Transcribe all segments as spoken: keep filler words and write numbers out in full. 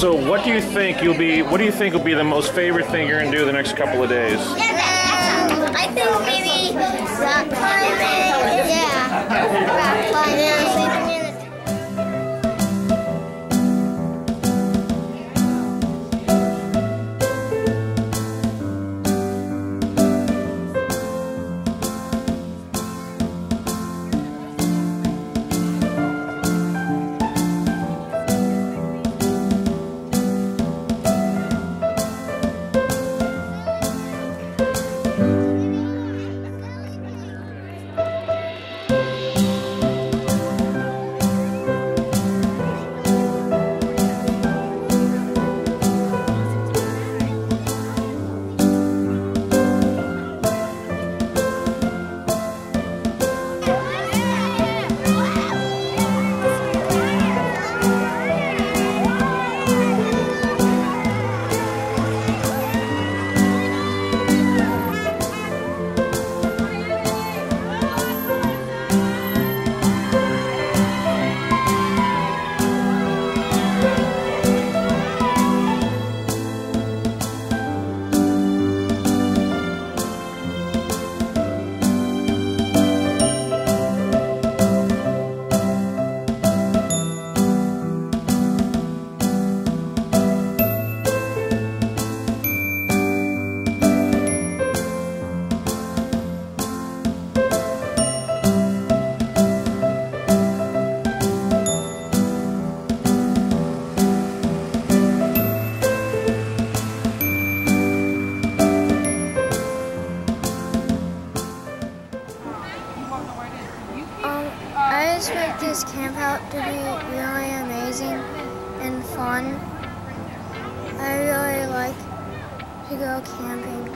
So what do you think you'll be, what do you think will be the most favorite thing you're going to do the next couple of days? I think maybe rock climbing. Yeah, rock climbing. I expect this camp out to be really amazing and fun. I really like to go camping.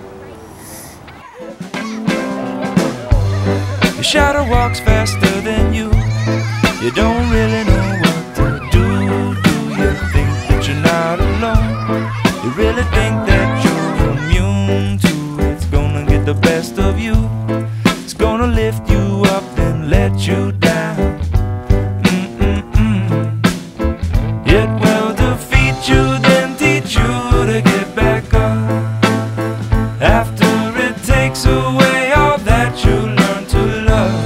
Your shadow walks faster than you. You don't really know what to do. Do you think that you're not alone? You really think that you're immune to it? It's gonna get the best of you. It's gonna lift you up and let you down. Mm-mm-mm. It will defeat you, then teach you to get back up. After it takes away all that you learn to love.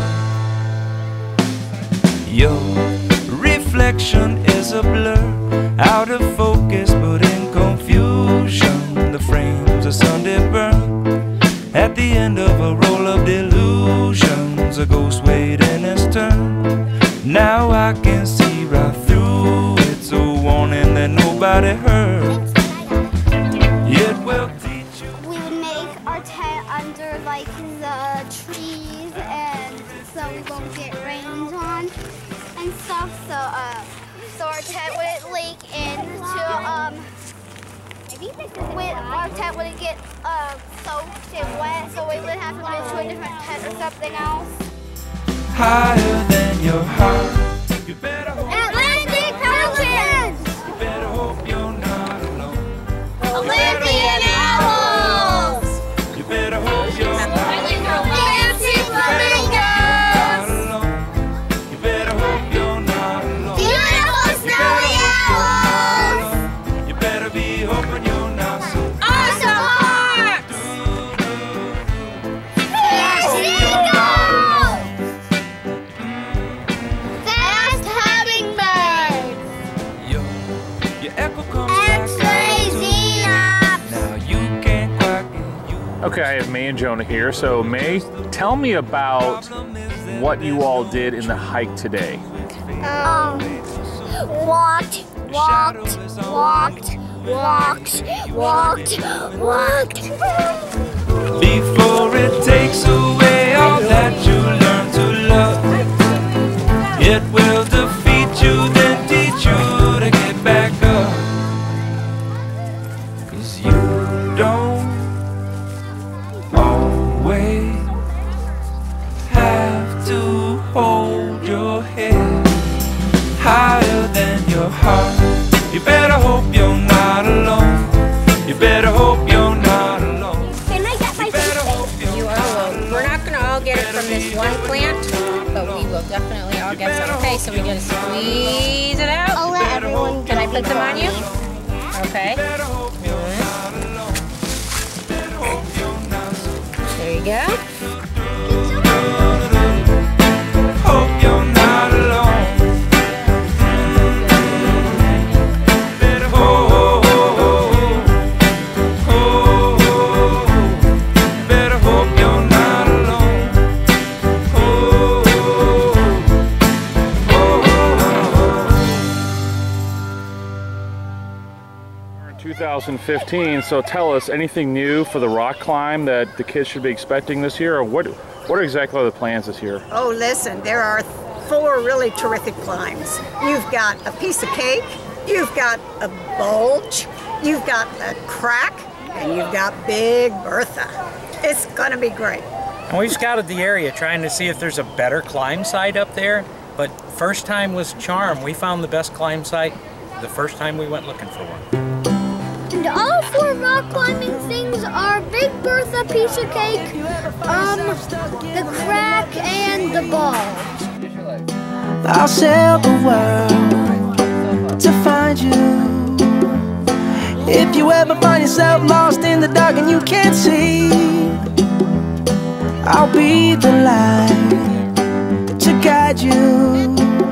Your reflection is a blur, out of focus but in confusion. The frames are Sunday burn. At the end of a roll of delusions, a ghost waiting his turn. Now I can see right through it, so warning that nobody heard. It will teach you. We would make our tent under like the trees, and so we won't get rained on and stuff. So, uh, so our tent wouldn't leak into um. With our tent wouldn't get uh, soaked and wet, so we would have to go into a different tent or something else. Higher than your heart. You better hope. Atlantic Mountains! You better hope you're not alone. Olympian Owls! You better hope you're not Fancy Flamingos! alone. You better hope you're not alone. Beautiful Snowy Owls! You better be hoping you're not so. Awesome Hearts! Here Seagulls! Fast Hummingbirds! Yo, your echo comes back X-ray to Xenops! now you can't quack it. You Okay, I have May and Jonah here. So May, tell me about what you all did in the hike today. Um, walked, walked, walked, walked, walked, walked. Before it takes away all that you learn to love, it will defeat you, then teach you to get back up. 'Cause you don't always have to hold your head higher than your heart. You better hope you're not alone. You better hope you're not alone. Can I get my You You are well. We're not going to all get it from this one plant, but we will definitely all get some. Okay, so we got to squeeze it out. I'll let everyone everyone. Can I put them on you? Okay. There you go. Hope you're not alone. Better hope, better hope you're not alone. We're in two thousand fifteen, so tell us anything new for the rock climb that the kids should be expecting this year, or what? What exactly are the plans this year? Oh, listen, there are four really terrific climbs. You've got a piece of cake, you've got a bulge, you've got a crack, and you've got Big Bertha. It's gonna be great. And we've scouted the area trying to see if there's a better climb site up there, but first time was charm. We found the best climb site the first time we went looking for one. And all four rock climbing things are Big Bertha, piece of cake, um, the crack, and the ball. I'll sail the world to find you. If you ever find yourself lost in the dark and you can't see, I'll be the light to guide you.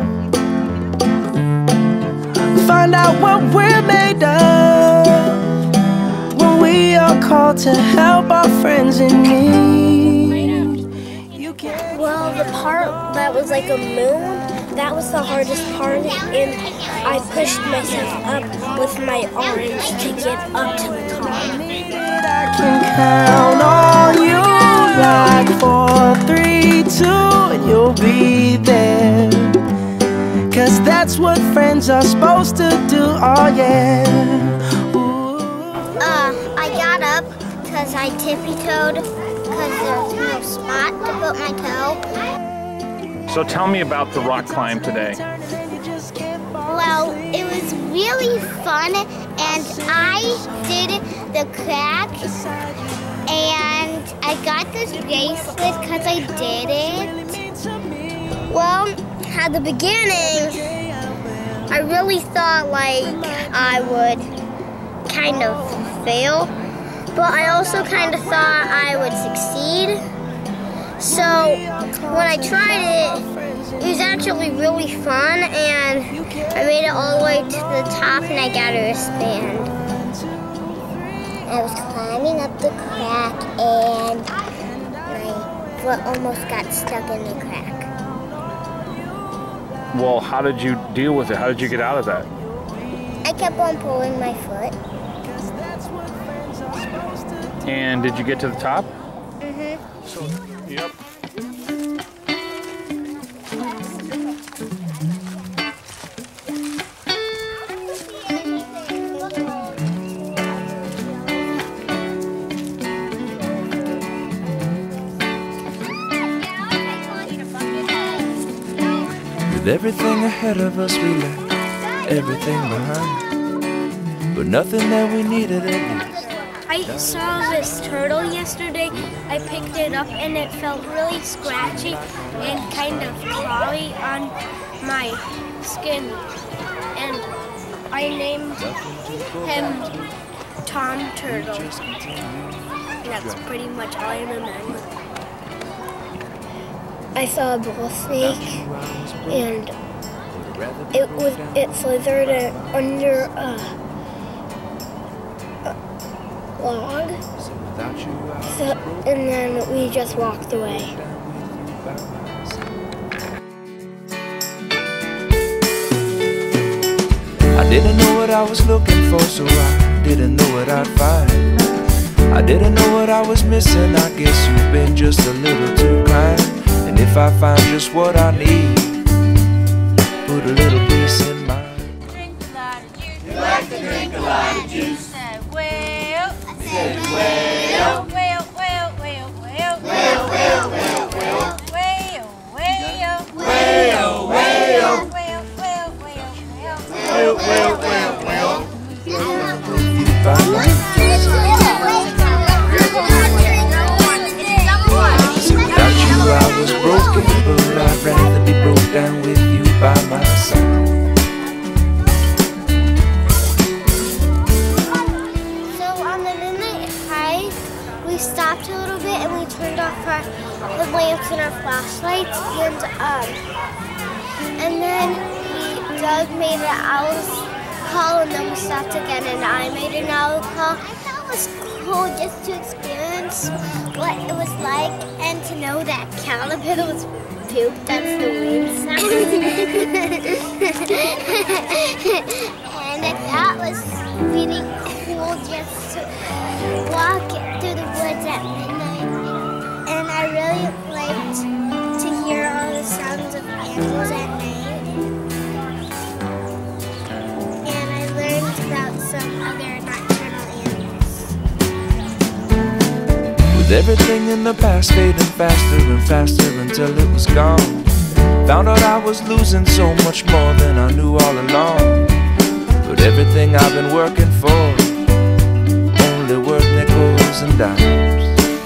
Find out what we're made of when we are called to help our friends in need. You can Well, the part that was like a moon, that was the hardest part, and I pushed myself up with my arms to get up to the top. I can count on you like four, three, two, and you'll be there. Cause that's what friends are supposed to do, oh yeah. Ooh. Uh, I got up because I tippy-toed because there's no spot to put my toe. So tell me about the rock climb today. Well, it was really fun, and I did the crack, and I got this bracelet because I did it. Well, at the beginning, I really thought like I would kind of fail, but I also kind of thought I would succeed. So when I tried it, it was actually really fun, and I made it all the way to the top, and I got a wristband. I was climbing up the crack, and my foot almost got stuck in the crack. Well, how did you deal with it? How did you get out of that? I kept on pulling my foot. And did you get to the top? Mm-hmm. So, yep. With everything ahead of us, we left everything behind. But nothing that we needed at least. I saw this turtle yesterday. I picked it up and it felt really scratchy and kind of crawly on my skin. And I named him Tom Turtle. That's pretty much all I remember. I saw a bull snake, and it was it slithered under a, a log. So, and then we just walked away. I didn't know what I was looking for, so I didn't know what I'd find. I didn't know what I was missing. I guess you've been just a little too kind. And if I find just what I need, put a little piece in mine. Drink a lot of juice. You like to drink a lot of juice. Said, well. I said, well. Well, well, well, well. Well, well, well, well. Well, well. Well, well. Well, well, well, well. Well, well, well, well. Without you I was broken, but I'd rather be broke down with you by my side. stopped a little bit and we turned off our the lamps and our flashlights, and um, and then we, Doug made an owl call, and then we stopped again, and I made an owl call. That was cool, just to experience what it was like, and to know that caterpillar was poop. That's the wind sound. And that was really cool, just to walk through the woods at midnight. And I really liked to hear all the sounds of animals at night. And I learned about some other nocturnal animals. With everything in the past fading faster and faster until it was gone, found out I was losing so much more than I knew all along. But everything I've been working for only worth nickels and dimes.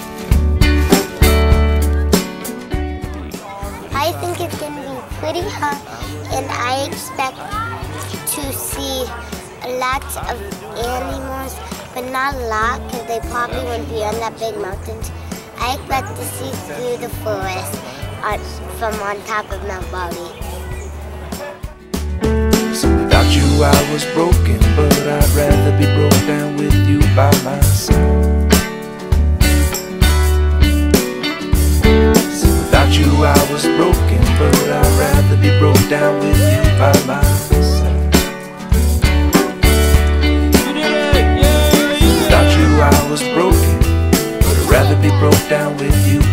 I think it's going to be pretty hot, and I expect to see lots of animals, but not a lot because they probably wouldn't be on that big mountains. I expect to see through the forest on, from on top of Mount Baldy. So without you I was broken, but I'd rather be broke down with you by my side. So without you I was broken, but I'd rather be broke down with you by my side. Without you I was broken, but I'd rather be broke down with you